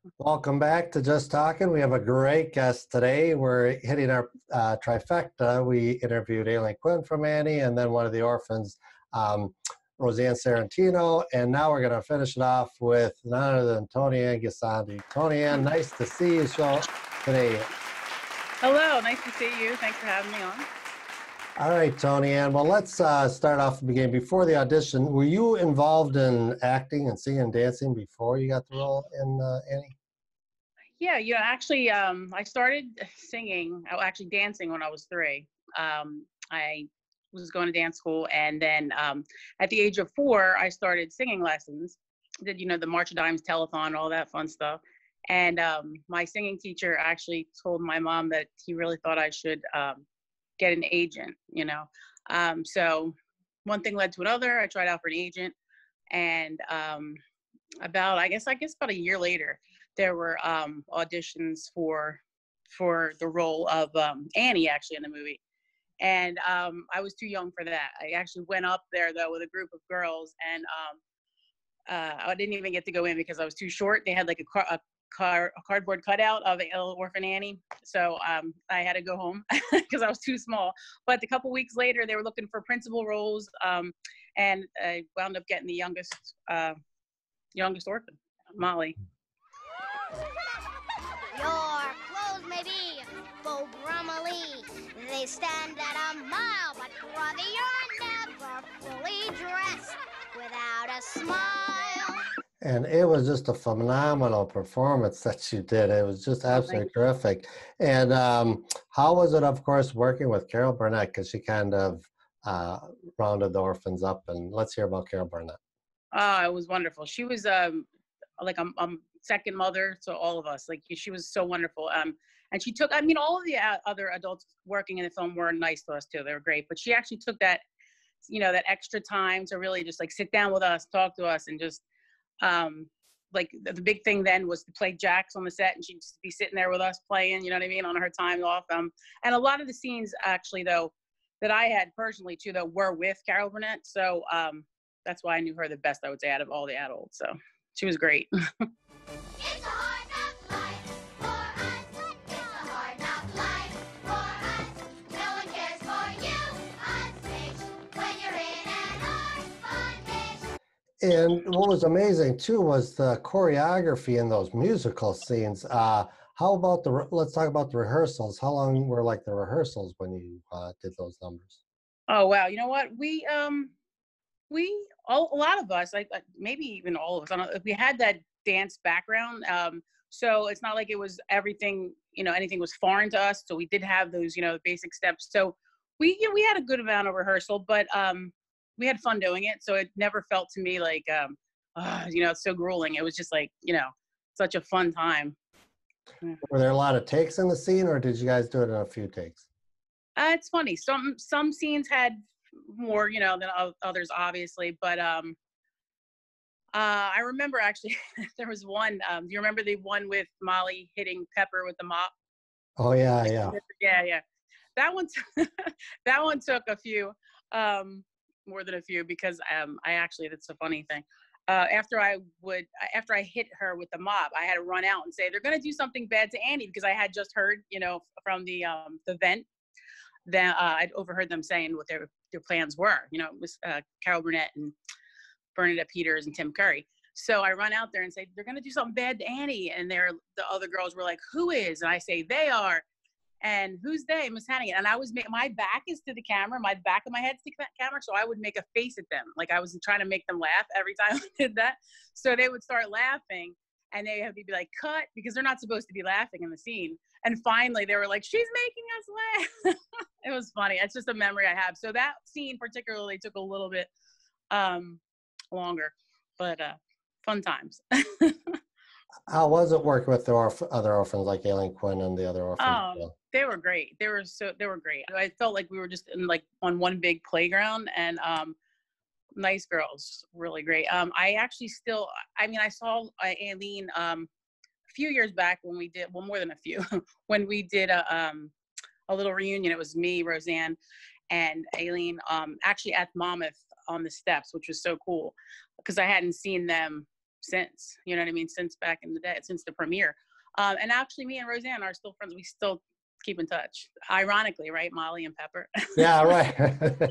Welcome back to Just Talking. We have a great guest today. We're hitting our trifecta. We interviewed Aileen Quinn from Annie and then one of the orphans, um, Roseanne Sarantino. And now we're going to finish it off with none other than Toni Ann Gisondi. Toni Ann, nice to see you today. Hello, nice to see you. Thanks for having me on. All right, Toni Ann. Well, let's start off the beginning. Before the audition, were you involved in acting and singing and dancing before you got the role in Annie? Yeah, actually, I started singing, actually dancing when I was 3. I was going to dance school, and then at the age of 4, I started singing lessons. Did the March of Dimes telethon, all that fun stuff. And my singing teacher actually told my mom that he really thought I should get an agent. So one thing led to another. I tried out for an agent, and about about a year later, there were auditions for the role of Annie, actually, in the movie. And I was too young for that. I actually went up there, though, with a group of girls, and I didn't even get to go in because I was too short. They had like a cardboard cutout of a little orphan Annie. So I had to go home because I was too small. But a couple weeks later, they were looking for principal roles, and I wound up getting the youngest orphan, Molly. Your clothes may be faux brummely. They stand at a mile, but brother, you're never fully dressed without a smile. And it was just a phenomenal performance that you did. It was just absolutely terrific. And how was it, of course, working with Carol Burnett? Because she kind of rounded the orphans up. And let's hear about Carol Burnett. It was wonderful. She was like a second mother to all of us. Like, she was so wonderful. And she took, all of the other adults working in the film were nice to us too. They were great. But she actually took that, that extra time to really just like sit down with us, talk to us, and just, like the big thing then was to play Jax on the set, and she'd just be sitting there with us playing, on her time off. And a lot of the scenes actually, though, that I had personally too, though, were with Carol Burnett. So that's why I knew her the best, I would say, out of all the adults. So she was great. It's a hard knock life for us. It's a hard knock life for us. No one cares for you on stage when you're in an orphanage. And what was amazing, too, was the choreography in those musical scenes. How about let's talk about the rehearsals. How long were like the rehearsals when you did those numbers? Oh, wow. You know what? A lot of us, like maybe even all of us, I don't know, we had that dance background. So it's not like it was everything, anything was foreign to us. So we did have those, basic steps. So we had a good amount of rehearsal, but we had fun doing it. So it never felt to me like, it's so grueling. It was just like, such a fun time. Were there a lot of takes in the scene, or did you guys do it in a few takes? It's funny. Some scenes had more, than others, obviously. But I remember actually there was one. Do you remember the one with Molly hitting Pepper with the mop? Oh yeah, yeah. Yeah. That one, that one took a few, more than a few, because that's a funny thing. After I hit her with the mop, I had to run out and say, they're going to do something bad to Annie, because I had just heard, from the vent. Then I'd overheard them saying what their plans were. It was Carol Burnett and Bernadette Peters and Tim Curry. So I run out there and say, they're going to do something bad to Annie. And the other girls were like, who is? And I say, they are. And who's they? Miss Hannigan. And my back is to the camera. My back of my head's to the camera. So I would make a face at them. Like I was trying to make them laugh every time I did that. So they would start laughing. And they have to be like, cut, because they're not supposed to be laughing in the scene. And finally, they were like, she's making us laugh. It was funny. It's just a memory I have. So that scene particularly took a little bit longer, but fun times. How was it working with the other orphans like Aileen Quinn and the other orphans? They were great. They were great. I felt like we were just on one big playground, and nice girls, really great. I actually still, I saw Aileen a few years back when we did, well, more than a few, when we did a little reunion. It was me, Roseanne, and Aileen, actually at Monmouth on the steps, which was so cool because I hadn't seen them since, you know what I mean? Since back in the day, since the premiere. And actually me and Roseanne are still friends. We still keep in touch. Ironically, right? Molly and Pepper. Yeah, right.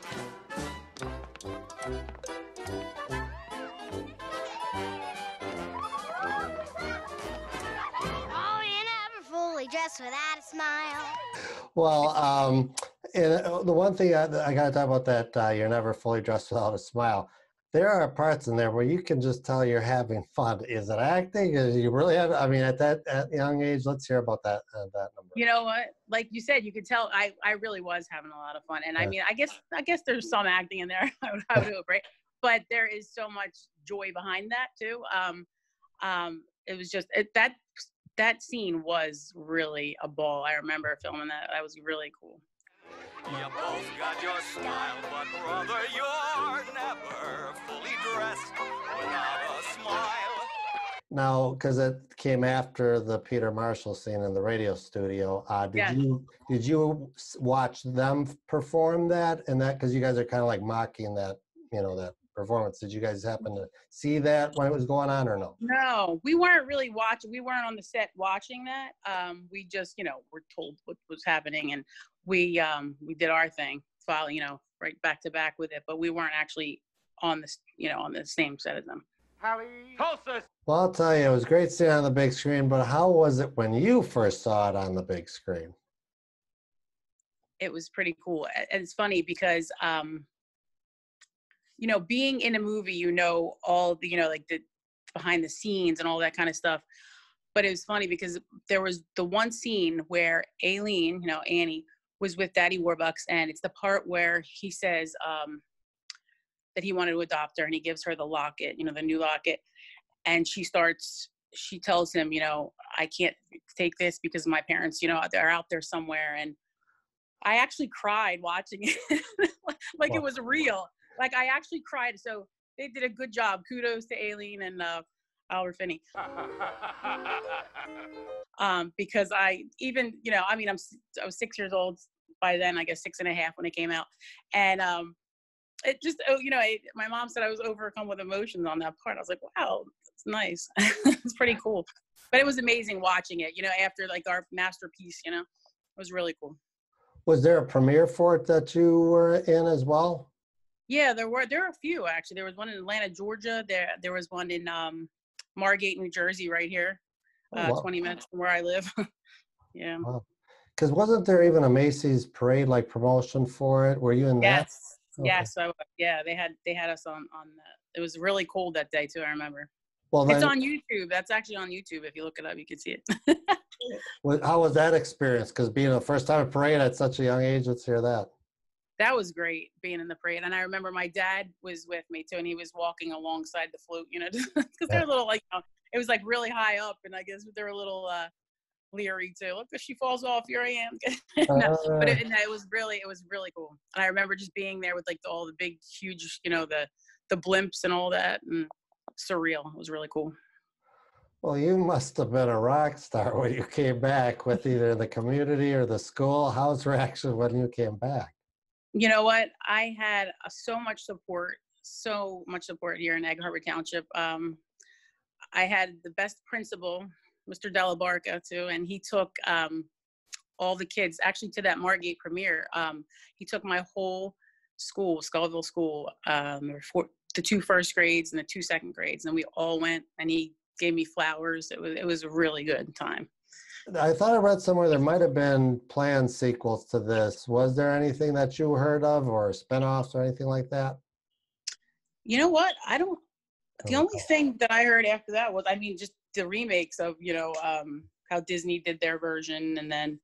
Oh, you never fully dressed without a smile. Well, and the one thing I got to talk about that you're never fully dressed without a smile. There are parts in there where you can just tell you're having fun. Is it acting? Is you really have? I mean, at that young age, let's hear about that number. You know what? Like you said, you could tell I really was having a lot of fun. And I Yeah. mean, I guess there's some acting in there. I would hope, right? But there is so much joy behind that too. It was just that scene was really a ball. I remember filming that. That was really cool. You both got your style, but brother, you're never fully dressed without a smile. Now, because it came after the Peter Marshall scene in the radio studio, Yes. did you watch them perform that and that? Because you guys are kind of like mocking that, that performance. Did you guys happen to see that when it was going on or no? No, we weren't really watching. We weren't on the set watching that. We just, were told what was happening, and we did our thing, right back to back with it. But we weren't actually on on the same set as them. Well, I'll tell you, it was great seeing it on the big screen, but how was it when you first saw it on the big screen? It was pretty cool. And it's funny because, being in a movie, all the, like the behind the scenes and all that kind of stuff. But it was funny because there was the one scene where Aileen, Annie, was with Daddy Warbucks. And it's the part where he says that he wanted to adopt her, and he gives her the locket, the new locket. And she tells him, I can't take this because my parents, they're out there somewhere. And I actually cried watching it. Like it was real. Like I actually cried. So they did a good job. Kudos to Aileen and Albert Finney. Because I was 6 years old by then, I guess 6.5 when it came out. And it just, my mom said I was overcome with emotions on that part. I was like, wow, that's nice. It's pretty cool. But it was amazing watching it, after like our masterpiece, it was really cool. Was there a premiere for it that you were in as well? Yeah, there were a few actually. There was one in Atlanta, Georgia. There was one in Margate, New Jersey, right here, 20 minutes from where I live. Yeah. Because wasn't there even a Macy's parade like promotion for it? Were you in that? Yes. Okay. Yes. So yeah, they had us on that. It was really cold that day too. I remember. Well, then, it's on YouTube. That's actually on YouTube. If you look it up, you can see it. How was that experience? Because being the first time a parade at such a young age, let's hear that. That was great, being in the parade. And I remember my dad was with me too, and he was walking alongside the float, because they're a little like, it was like really high up, and I guess they're a little leery too. Look, if she falls off, here I am. No, but it was really cool. And I remember just being there with like all the big, huge, the blimps and all that, and surreal. It was really cool. Well, you must have been a rock star when you came back with either the community or the school. How's the reaction when you came back? You know what? I had so much support here in Egg Harbor Township. I had the best principal, Mr. Delabarca, too, and he took all the kids actually to that Margate premiere. He took my whole school, Skullville School, the 2 first grades and the 2 second grades, and we all went, and he gave me flowers. It was a really good time. I thought I read somewhere there might have been planned sequels to this. Was there anything that you heard of, or spinoffs or anything like that? You know what? The only thing that I heard after that was, just the remakes of, how Disney did their version, and then,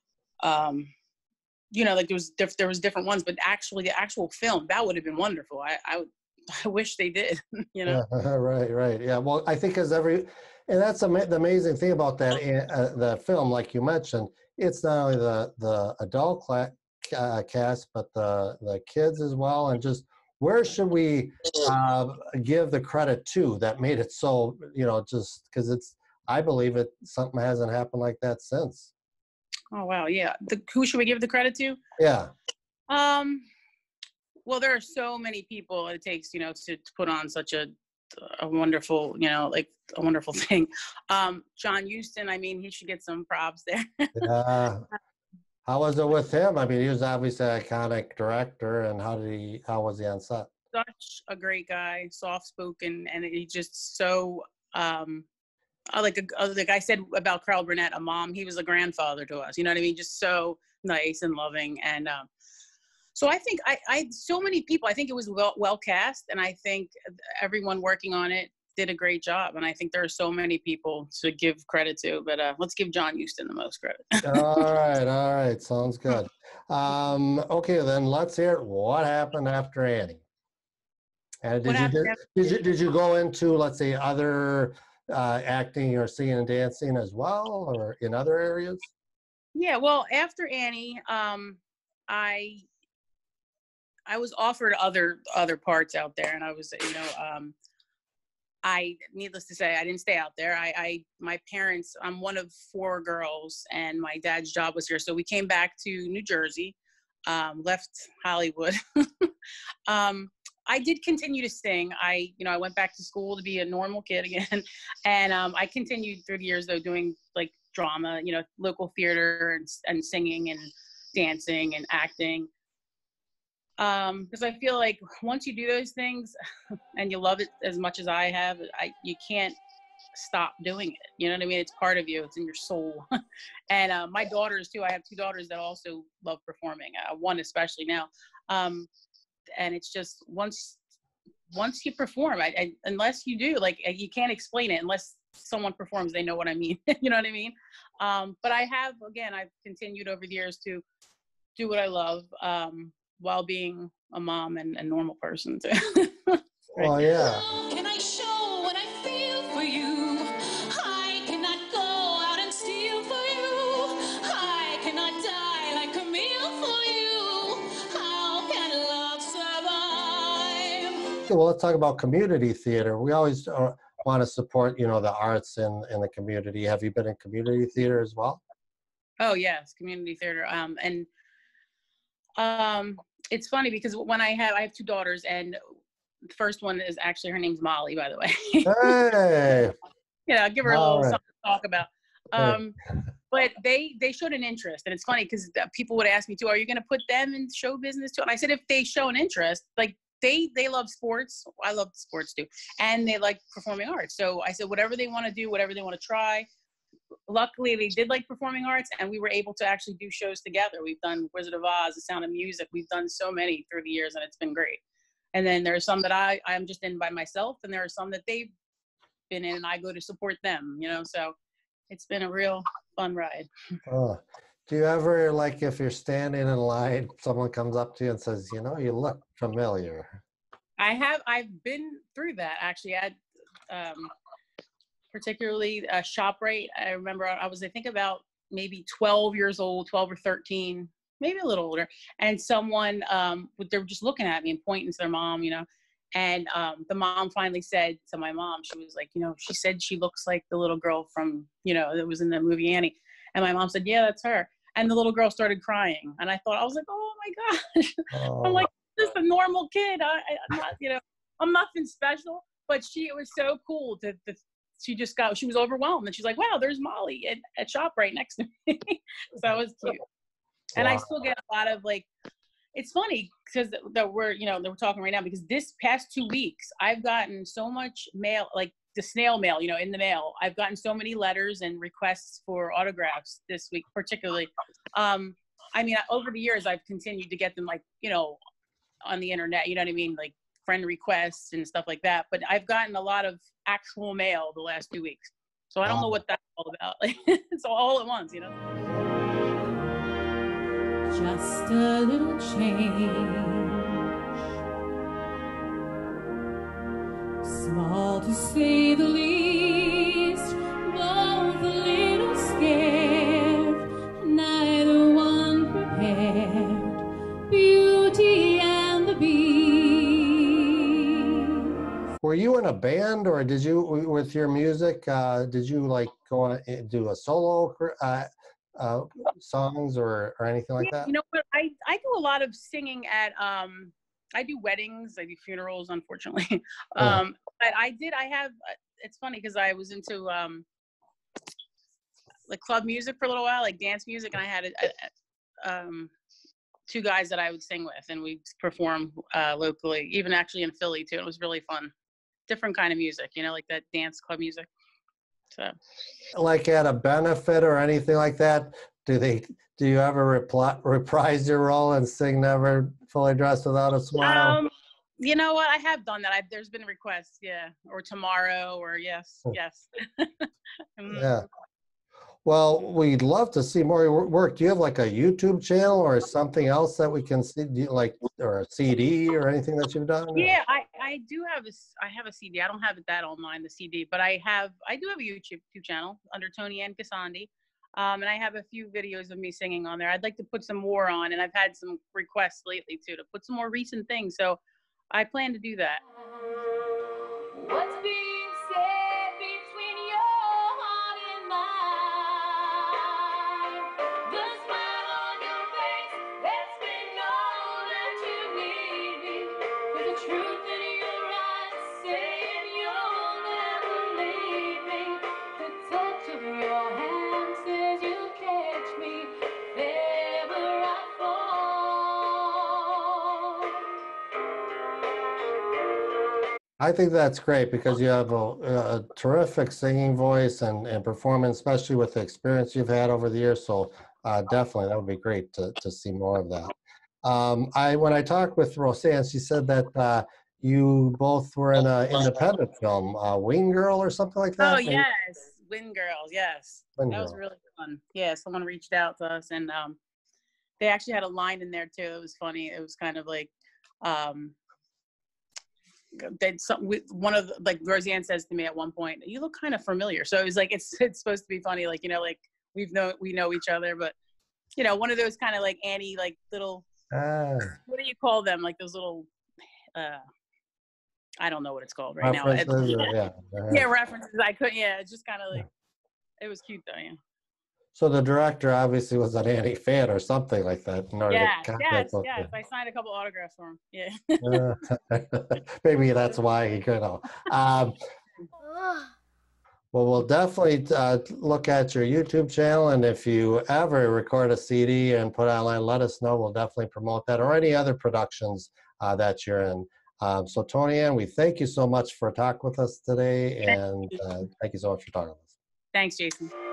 like there was different ones, but actually the actual film, that would have been wonderful. I wish they did, Yeah, right. Yeah. Well, I think and that's the amazing thing about that, the film, like you mentioned, it's not only the adult cast, but the kids as well. And just where should we give the credit to that made it so, just because I believe something hasn't happened like that since. Oh, wow. Yeah. Who should we give the credit to? Yeah. Well, there are so many people it takes, to put on such a a wonderful, like a wonderful thing. John Huston, I mean, he should get some props there. Yeah. How was it with him? I mean, he was obviously an iconic director, and how was he on set? Such a great guy, soft spoken, and he just so like I said about Carl Burnett, a mom. He was a grandfather to us. You know what I mean? Just so nice and loving. And so I think I so many people. I think it was well cast, and I think everyone working on it did a great job. And I think there are so many people to give credit to. But let's give John Huston the most credit. All right, sounds good. Okay, then let's hear what happened after Annie. And did you go into, let's say, other acting or singing and dancing as well, or in other areas? Yeah, well, after Annie, I was offered other parts out there, and I was, I needless to say, I didn't stay out there. My parents, I'm one of 4 girls, and my dad's job was here, so we came back to New Jersey, left Hollywood. I did continue to sing. I went back to school to be a normal kid again. And I continued through the years, though, doing like drama, local theater and singing and dancing and acting. Because I feel like once you do those things and you love it as much as I have, you can't stop doing it. You know what I mean? It's part of you. It's in your soul. And my daughters, too. I have 2 daughters that also love performing, one especially now. And it's just once you perform, unless you do, like, you can't explain it unless someone performs, they know what I mean. You know what I mean? But I've continued over the years to do what I love, while being a mom and a normal person too. Right. Well, yeah. Can I show what I feel for you? I cannot go out and steal for you. I cannot die like Camille for you. How can love survive? Okay, well, let's talk about community theater. We always want to support, the arts in the community. Have you been in community theater as well? Oh yes, community theater. It's funny because when I have 2 daughters, and the first one is actually, her name's Molly, by the way. Hey. I'll give her a little something to talk about. Hey. But they showed an interest, and it's funny because people would ask me too, are you going to put them in show business too? And I said, if they show an interest, like they love sports. I love sports too. And they like performing arts. So I said, whatever they want to do, whatever they want to try. Luckily, they did like performing arts, and we were able to actually do shows together. We've done Wizard of Oz, The Sound of Music. We've done so many through the years, and it's been great. And then there are some that I'm just in by myself, and there are some that they've been in, and I go to support them, so it's been a real fun ride. Oh. Do you ever, like, if you're standing in line, someone comes up to you and says, you look familiar? I've been through that, actually. Particularly ShopRite. I remember I think about maybe 12 years old, 12 or 13, maybe a little older. And someone, they were just looking at me and pointing to their mom, and the mom finally said to my mom, she was like, she said she looks like the little girl from, that was in the movie Annie. And my mom said, yeah, that's her. And the little girl started crying. And I was like, oh my gosh. Oh. I'm like, just a normal kid. I'm not, I'm nothing special. But it was so cool she was overwhelmed, and she's like, wow, there's Molly at ShopRite next to me. So it was cute. And I still get a lot of, like, it's funny because that we're talking right now, because this past 2 weeks, I've gotten so much mail, like the snail mail, in the mail. I've gotten so many letters and requests for autographs this week, particularly. Over the years, I've continued to get them, like, on the internet, you know what I mean? Like, friend requests and stuff like that. But I've gotten a lot of actual mail the last 2 weeks. So I don't know what that's all about. Like, it's all at once, Just a little change, small to say the least, both a little scared, neither one prepared, Beauty and the Beast. Were you in a band, or did you, with your music, did you like go on and do a solo songs or anything like that? You know what? I do a lot of singing at I do weddings, I do funerals, unfortunately. Uh, But I have, it's funny because I was into like club music for a little while, like dance music, and I had two guys that I would sing with, and we'd perform locally, even actually in Philly too. It was really fun. Different kind of music, like that dance club music. So like at a benefit or anything like that, do you ever reprise your role and sing Never Fully Dressed Without a Smile? you know what? I have done that. There's been requests, yeah, or tomorrow, or yes, yes. Mhm. Yeah. Well, we'd love to see more of your work. Do you have like a YouTube channel or something else that we can see, like, or a CD or anything that you've done? Or- Yeah, I do have I have a CD. I don't have that online, the CD, but I do have a YouTube channel under Toni Ann Gisondi. And I have a few videos of me singing on there. I'd like to put some more on, and I've had some requests lately too to put some more recent things. So I plan to do that. What's being said between your heart and mine? The smile on your face lets me know that you need me. There's a truth in your eyes saying you'll never leave me. The touch of your hand says you'll catch me if ever I fall. I think that's great because you have a terrific singing voice and performance, especially with the experience you've had over the years. So definitely, that would be great to see more of that. When I talked with Roseanne, she said that you both were in an independent film, Wing Girl or something like Oh that. Maybe yes, Wind Girls. Yes, Wing that was Girl. really fun. Yeah, someone reached out to us, and they actually had a line in there too. It was funny. It was kind of like um, one of like Roseanne says to me at one point, "You look kind of familiar." So it was like it's supposed to be funny, like like we know each other, but one of those kind of like Annie like little, Ah, what do you call them? Like those little uh I don't know what it's called right now. references, or yeah. Yeah, references. I couldn't. Yeah, it's just kind of like it was cute though. Yeah. So the director obviously was an Annie fan or something like that in order to Yes, contact yes, both of yes. I signed a couple autographs for him. Yeah. you. Maybe that's why he could know. Um, well, we'll definitely look at your YouTube channel, and if you ever record a CD and put it online, let us know. We'll definitely promote that or any other productions that you're in. So, Toni Ann, we thank you so much for talking with us today, and thank you so much for talking with us. Thanks, Jason.